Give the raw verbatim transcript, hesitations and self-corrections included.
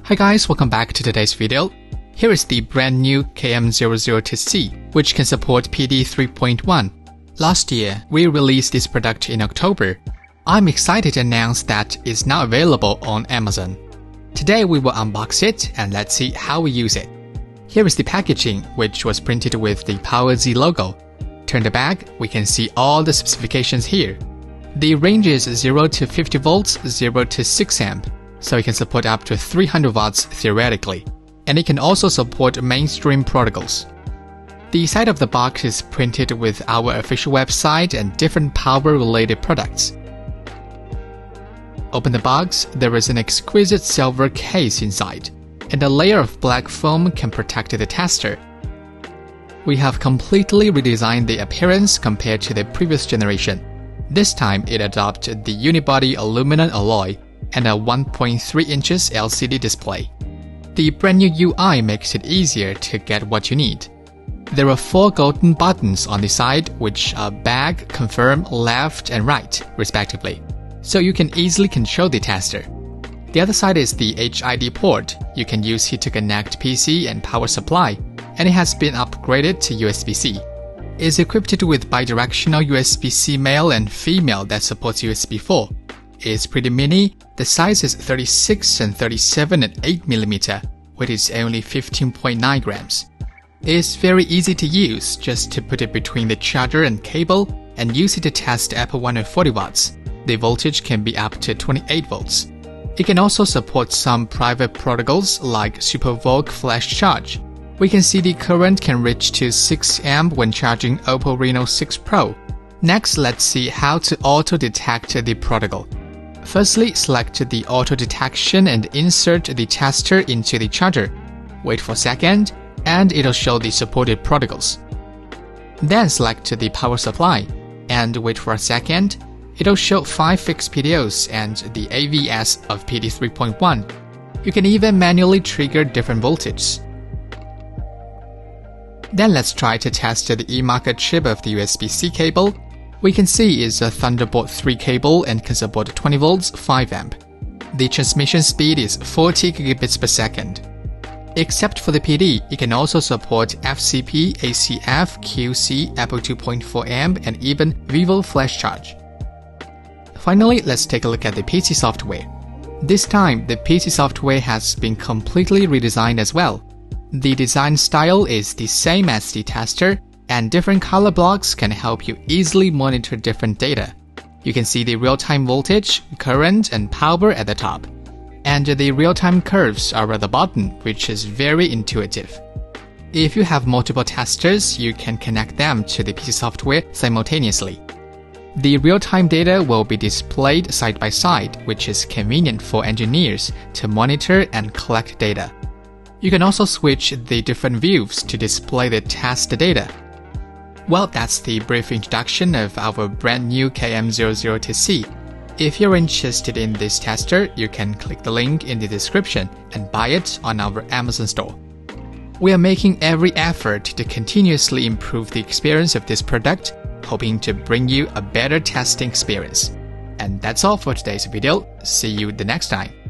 Hi guys, welcome back to today's video. Here is the brand new K M zero zero two C, which can support P D three point one. Last year, we released this product in October. I'm excited to announce that it's now available on Amazon. Today we will unbox it and let's see how we use it. Here is the packaging, which was printed with the PowerZ logo. Turn the back, we can see all the specifications here. The range is zero to fifty volts, zero to six amp, so it can support up to three hundred watts theoretically. And it can also support mainstream protocols. The side of the box is printed with our official website and different power-related products. Open the box, there is an exquisite silver case inside, and a layer of black foam can protect the tester. We have completely redesigned the appearance compared to the previous generation. This time it adopted the unibody aluminum alloy and a one point three inches L C D display. The brand new U I makes it easier to get what you need. There are four golden buttons on the side which are back, confirm, left and right, respectively, so you can easily control the tester. The other side is the H I D port. You can use it to connect P C and power supply, and it has been upgraded to U S B C. It's equipped with bidirectional U S B C male and female that supports U S B four. It's pretty mini. The size is thirty-six and thirty-seven and eight millimeter, weight is only fifteen point nine grams. It's very easy to use, just to put it between the charger and cable and use it to test up one hundred forty watts. The voltage can be up to twenty-eight volts. It can also support some private protocols like SuperVOOC flash charge. We can see the current can reach to six amp when charging Oppo Reno six Pro. Next, let's see how to auto-detect the protocol. Firstly, select the auto detection and insert the tester into the charger. Wait for a second, and it'll show the supported protocols. Then select the power supply, and wait for a second. It'll show five fixed P D Os and the A V S of P D three point one. You can even manually trigger different voltages. Then let's try to test the e-marker chip of the U S B C cable. We can see it's a Thunderbolt three cable and can support twenty volts, five amp. The transmission speed is forty gigabits per second. Except for the P D, it can also support F C P, A C F, Q C, Apple two point four amp, and even Vivo Flash Charge. Finally, let's take a look at the P C software. This time, the P C software has been completely redesigned as well. The design style is the same as the tester, and different color blocks can help you easily monitor different data. You can see the real-time voltage, current, and power at the top. And the real-time curves are at the bottom, which is very intuitive. If you have multiple testers, you can connect them to the P C software simultaneously. The real-time data will be displayed side by side, which is convenient for engineers to monitor and collect data. You can also switch the different views to display the test data. Well, that's the brief introduction of our brand new K M zero zero two C. If you're interested in this tester, you can click the link in the description and buy it on our Amazon store. We are making every effort to continuously improve the experience of this product, hoping to bring you a better testing experience. And that's all for today's video. See you the next time.